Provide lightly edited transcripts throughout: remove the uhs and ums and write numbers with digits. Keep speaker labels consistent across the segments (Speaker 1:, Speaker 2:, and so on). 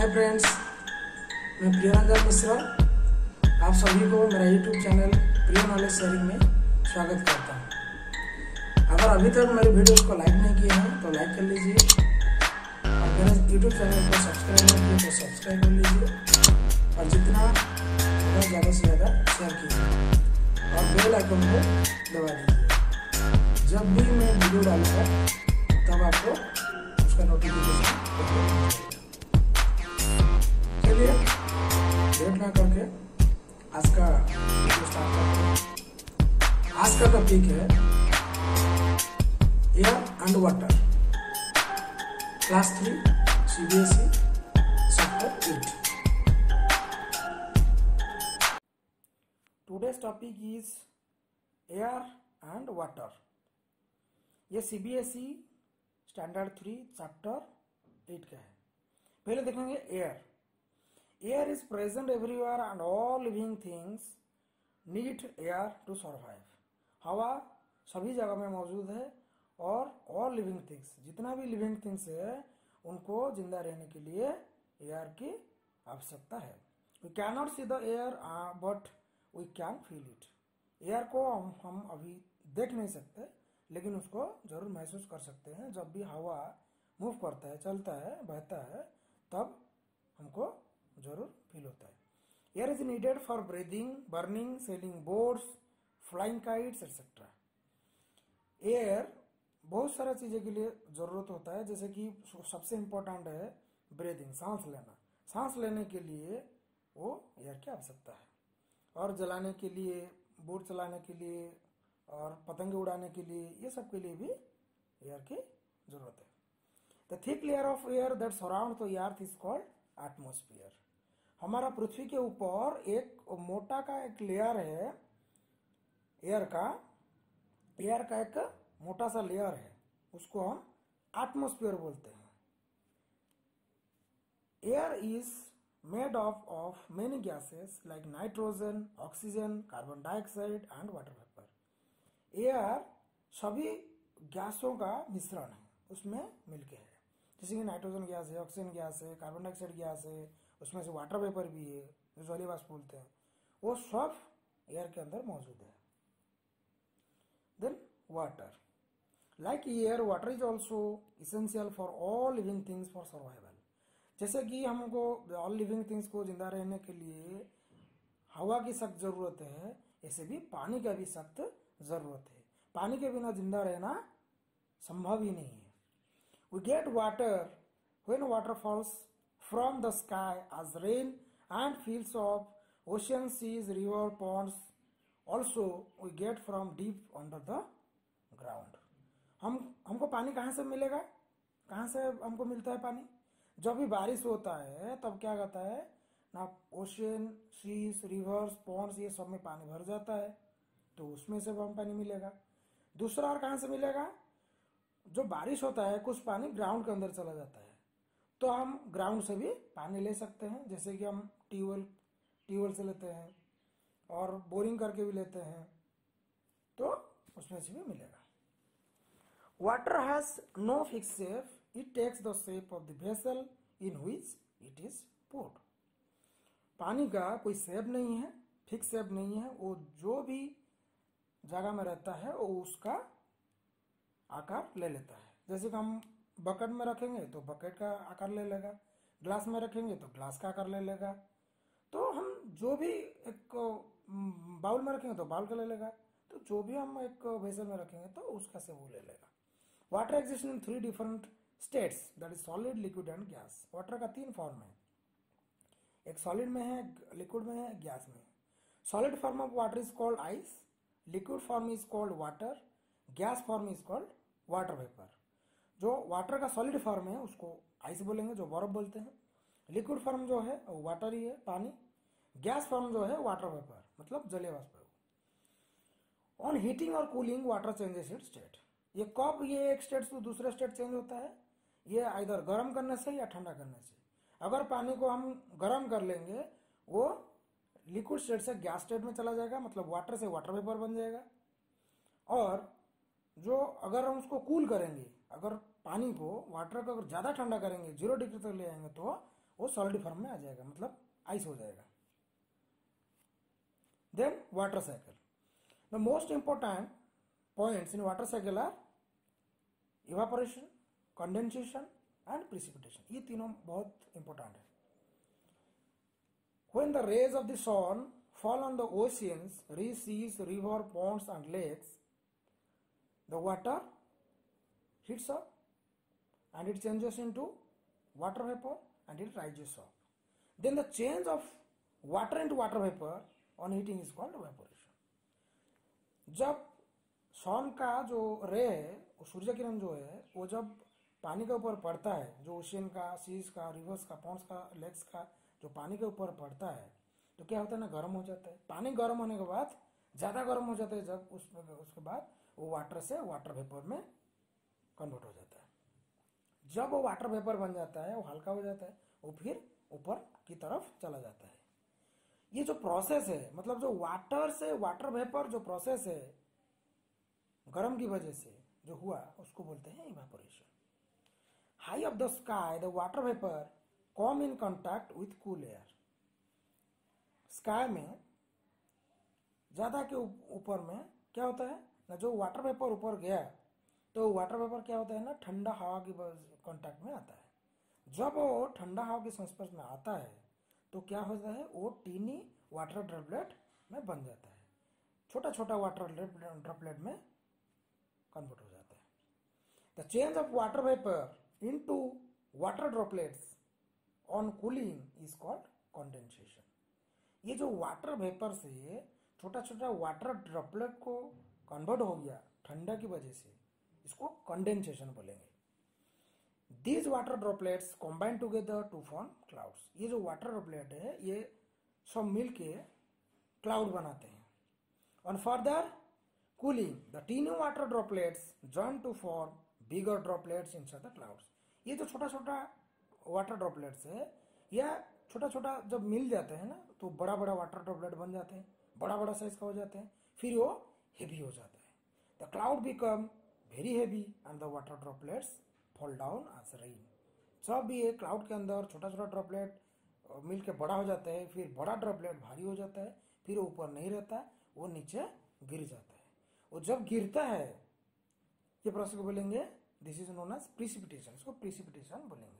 Speaker 1: Hi friends, मैं प्रियरंजन मिश्रा आप सभी को मेरा यूट्यूब चैनल प्रिय नॉलेज शेयरिंग में स्वागत करता हूं। अगर अभी तक मेरे वीडियोस को लाइक नहीं किया है तो लाइक कर लीजिए और मेरे यूट्यूब चैनल को सब्सक्राइब नहीं किया तो सब्सक्राइब कर लीजिए और जितना होगा ज़्यादा से ज़्यादा शेयर कीजिए और बेल आइकन को दबा दीजिए। जब भी मैं वीडियो डालूंगा तब आपको उसका नोटिफिकेशन चलिए लेट ना करके आज का वीडियो स्टार्ट करते हैं। आज का टॉपिक है air and water, class 3 CBSE chapter 8। Today's topic is air and water. ये CBSE स्टैंडर्ड 3 चैप्टर 8 का है। पहले देखेंगे air. Air is present everywhere and all living things need air to survive. हवा सभी जगह में मौजूद है और ऑल लिविंग थिंग्स, जितना भी लिविंग थिंग्स है उनको जिंदा रहने के लिए एयर की आवश्यकता है। We can not see the air but we can feel it. Air को हम अभी देख नहीं सकते लेकिन उसको जरूर महसूस कर सकते हैं। जब भी हवा मूव करता है, चलता है, बहता है, तब हमको जरूर फील होता है। Air is needed for breathing, burning, sailing boards, flying kites etcetera. Air बहुत सारा चीज़ों के लिए ज़रूरत होता है, जैसे कि सबसे इम्पोर्टेंट है ब्रीदिंग, सांस लेना। सांस लेने के लिए वो एयर की आवश्यकता है और जलाने के लिए, बोट चलाने के लिए और पतंगे उड़ाने के लिए, ये सब के लिए भी एयर की जरूरत है। The thick layer of air that surround the earth is called atmosphere. हमारा पृथ्वी के ऊपर एक मोटा का एक लेयर है, एयर का एक मोटा सा लेयर है, उसको हम एटमॉस्फेयर बोलते हैं। Air is made of many gases like nitrogen, oxygen, carbon dioxide and water vapor। Air सभी गैसों का मिश्रण है, उसमें मिलके है। जैसे कि नाइट्रोजन गैस है, ऑक्सीजन गैस है, कार्बन डाइऑक्साइड गैस है, उसमें से वाटर वेपर भी है जो जलीय वाष्प बोलते हैं, वो सब एयर के अंदर मौजूद है। Then water, like air water is also essential for all living things for survival. जैसे कि हमको ऑल लिविंग थिंग्स को जिंदा रहने के लिए हवा की सख्त जरूरत है, ऐसे भी पानी का भी सख्त जरूरत है। पानी के बिना जिंदा रहना संभव ही नहीं है। We get water when water falls from the sky as rain and fills of ocean, seas, river, ponds. Also we get from deep under the ground. हमको पानी कहाँ से मिलेगा? कहाँ से हमको मिलता है पानी? जब भी बारिश होता है तब क्या कहता है ना, ओशियन, सीज, रिवर्स, पॉन्ड्स, ये सब में पानी भर जाता है, तो उसमें से हम पानी मिलेगा। दूसरा और कहाँ से मिलेगा? जो बारिश होता है कुछ पानी ग्राउंड के अंदर चला जाता है, तो हम ग्राउंड से भी पानी ले सकते हैं। जैसे कि हम ट्यूबवेल से लेते हैं और बोरिंग करके भी लेते हैं, तो उसमें से भी मिलेगा। Water has no fix shape, it takes the shape of the vessel in which it is put. पानी का कोई शेप नहीं है, फिक्स शेप नहीं है, वो जो भी जगह में रहता है वो उसका आकार ले लेता है। जैसे कि हम बकेट में रखेंगे तो बकेट का आकार ले लेगा, ग्लास में रखेंगे तो ग्लास का आकार ले लेगा, तो हम जो भी एक बाउल में रखेंगे तो बाउल का ले लेगा, तो जो भी हम एक वेसल में रखेंगे तो उसका से वो ले लेगा। Water exist in 3 different states, that is solid, liquid and gas. Water का 3 फॉर्म है, एक सॉलिड में है, लिक्विड में है, गैस में है। Solid form of water is called ice, liquid form is called water, gas form is called water vapour. जो वाटर का सॉलिड फॉर्म है उसको आइस बोलेंगे, जो बर्फ बोलते हैं। लिक्विड फॉर्म जो है वो वाटर ही है, पानी। गैस फॉर्म जो है वाटर वेपर, मतलब जलीय वाष्प। ऑन हीटिंग और cooling water changes its state. ये कब ये एक स्टेट से दूसरे स्टेट चेंज होता है? ये इधर गर्म करने से या ठंडा करने से। अगर पानी को हम गर्म कर लेंगे, वो लिक्विड स्टेट से गैस स्टेट में चला जाएगा, मतलब वाटर से वाटर वेपर बन जाएगा। और जो अगर हम उसको कूल करेंगे, अगर पानी को, वाटर को अगर ज़्यादा ठंडा करेंगे, 0 डिग्री तक ले आएंगे, तो वो सॉलिड फॉर्म में आ जाएगा, मतलब आइस हो जाएगा। Then water cycle, the most important points in water cycle are evaporation, condensation and precipitation. ये तीनों बहुत इंपॉर्टेंट है। When the rays of the sun fall on the oceans, seas, river, ponds and lakes, the water heats up and it changes into water vapor and it rises up. Then the change of water into water vapor on heating is called evaporation. जब सन का जो रे है, सूर्य किरण जो है, वो जब पानी के ऊपर पड़ता है, जो ओशियन का, सीज का, रिवर्स का, पॉन्ड्स का, लेक्स का जो पानी के ऊपर पड़ता है, तो क्या होता है ना, गर्म हो जाता है। पानी गर्म होने के बाद ज़्यादा गर्म हो जाता है, जब उसके बाद वो वाटर से वाटर वेपर में कन्वर्ट हो जाता है। जब वो वाटर वेपर बन जाता है, वो हल्का हो जाता है, वो फिर ऊपर की तरफ चला जाता है। ये जो प्रोसेस है, मतलब जो वाटर से वाटर वेपर जो प्रोसेस है गर्म की वजह से जो हुआ, उसको बोलते हैं evaporation. High of the sky the water vapour come in contact with cool air. Sky में ज्यादा के ऊपर में क्या होता है ना, जो वाटर वेपर ऊपर गया तो वाटर वेपर क्या होता है ना, ठंडा हवा की कांटेक्ट में आता है। जब वो ठंडा हवा के संस्पर्श में आता है तो क्या होता है, वो टीनी वाटर ड्रॉपलेट में बन जाता है, छोटा छोटा वाटर ड्रॉपलेट में कन्वर्ट हो जाता है। The change of water vapour into water droplets on cooling is called condensation. ये जो वाटर वेपर से छोटा छोटा वाटर ड्रॉपलेट को कन्वर्ट हो गया ठंडा की वजह से, इसको कंडेंसेशन बोलेंगे। These water droplets combine together to form clouds. ये जो वाटर ड्रॉपलेट है, ये सब मिलके क्लाउड बनाते हैं। On further cooling the tiny water droplets join to form bigger droplets inside the clouds. ये जो छोटा छोटा वाटर ड्रॉपलेट्स है, या छोटा छोटा जब मिल जाते हैं ना, तो बड़ा बड़ा वाटर ड्रॉपलेट बन जाते हैं, बड़ा बड़ा साइज का हो जाते हैं, फिर वो हेवी हो जाता है। The cloud become very heavy and the water droplets fall down as rain. जब भी ये क्लाउड के अंदर छोटा छोटा ड्रॉपलेट मिलकर बड़ा हो जाता है, फिर बड़ा ड्रॉपलेट भारी हो जाता है, फिर वो ऊपर नहीं रहता, वो नीचे गिर जाता है। वो जब गिरता है, ये प्रोसेस को बोलेंगे, this is known as precipitation. इसको प्रिसिपिटेशन बोलेंगे।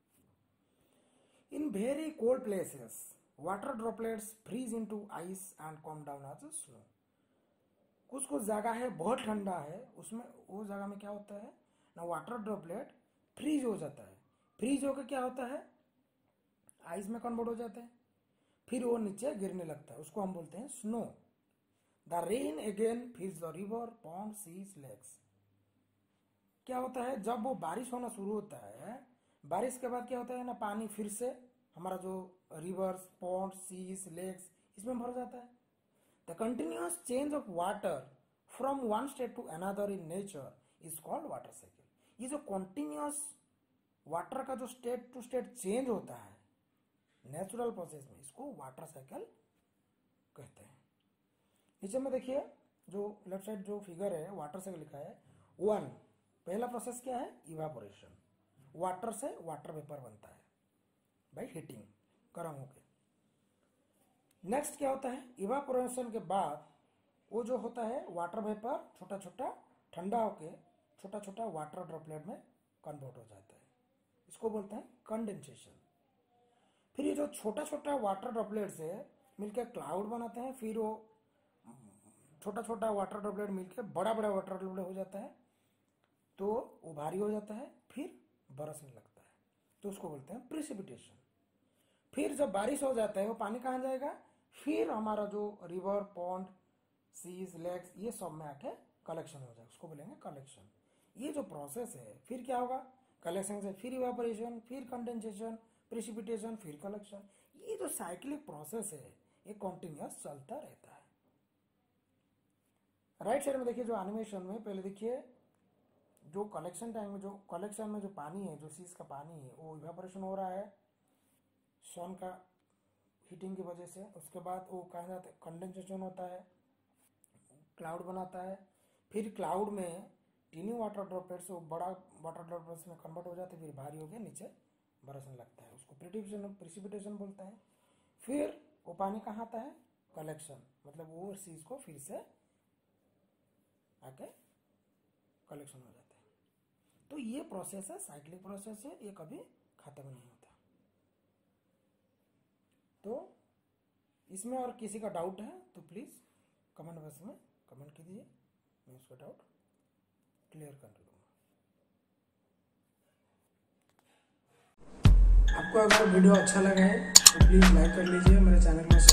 Speaker 1: In very cold places, water droplets freeze into ice and come down as snow. कुछ कुछ जगह है बहुत ठंडा है, उसमें वो जगह में क्या होता है ना, वाटर ड्रॉपलेट फ्रीज हो जाता है। फ्रीज होकर क्या होता है, आइस में कन्वर्ट हो जाते हैं, फिर वो नीचे गिरने लगता है, उसको हम बोलते हैं snow. The rain again fills the river, pond, seas, lakes. क्या होता है, जब वो बारिश होना शुरू होता है, बारिश के बाद क्या होता है ना, पानी फिर से हमारा जो रिवर्स, पॉन्ड, सीज, लेक्स, इसमें भर जाता है। The continuous change of water from one state to another in nature is called water cycle. ये जो कंटिन्यूअस वाटर का जो स्टेट टू स्टेट चेंज होता है नेचुरल प्रोसेस में, इसको वाटर साइकिल कहते हैं। नीचे में देखिए, जो लेफ्ट साइड जो फिगर है, वाटर साइकिल लिखा है। 1, पहला प्रोसेस क्या है, इवापोरेशन। वाटर से वाटर वेपर बनता है बाय हीटिंग, गर्म होके। नेक्स्ट क्या होता है, इवापोरेशन के बाद वो जो होता है वाटर वेपर छोटा छोटा ठंडा होके छोटा छोटा वाटर ड्रॉपलेट में कन्वर्ट हो जाता है, इसको बोलते हैं कंडेंसेशन। फिर ये जो छोटा छोटा वाटर ड्रॉपलेट से मिलकर क्लाउड बनाते हैं, फिर वो छोटा छोटा वाटर ड्रॉपलेट मिलकर बड़ा बड़ा वाटर ड्रॉपलेट हो जाता है, तो वो भारी हो जाता है, फिर बरसने लगता है, तो उसको बोलते हैं प्रिसिपिटेशन। फिर जब बारिश हो जाता है, वो पानी कहाँ जाएगा, फिर हमारा जो रिवर, पॉन्ड, सीज, लेक्स, ये सब में आके कलेक्शन हो जाएगा, उसको बोलेंगे कलेक्शन। ये जो प्रोसेस है, फिर क्या होगा, कलेक्शन से फिर इवेपोरेशन, फिर कंडेंसेशन, प्रिसिपिटेशन, फिर कलेक्शन। ये जो साइक्लिक प्रोसेस है, ये कंटिन्यूअस चलता रहता है। राइट साइड में देखिए, जो एनिमेशन में पहले देखिए, जो कलेक्शन टाइम में, जो कलेक्शन में जो पानी है, जो सीज का पानी है, वो इवेपोरेशन हो रहा है सन का हीटिंग की वजह से। उसके बाद वो कहा जाता है कंडेंसेशन होता है, क्लाउड बनाता है, फिर क्लाउड में टीनी वाटर ड्रॉपलेट्स वो बड़ा वाटर ड्रॉपलेट्स में कन्वर्ट हो जाते हैं, फिर भारी हो गया नीचे बरसने लगता है, उसको प्रिसिपिटेशन बोलते हैं। फिर वो पानी कहाँ आता है, कलेक्शन, मतलब वो चीज को फिर से आके कलेक्शन हो जाता है। तो ये प्रोसेस है, साइक्लिक प्रोसेस है, ये कभी खत्म नहीं होता। तो इसमें और किसी का डाउट है तो प्लीज़ कमेंट बॉक्स में कमेंट कीजिए, मैं उसका डाउट क्लियर कर दूँगा। आपको अगर वीडियो अच्छा लगा है तो प्लीज़ लाइक कर लीजिए, मेरे चैनल में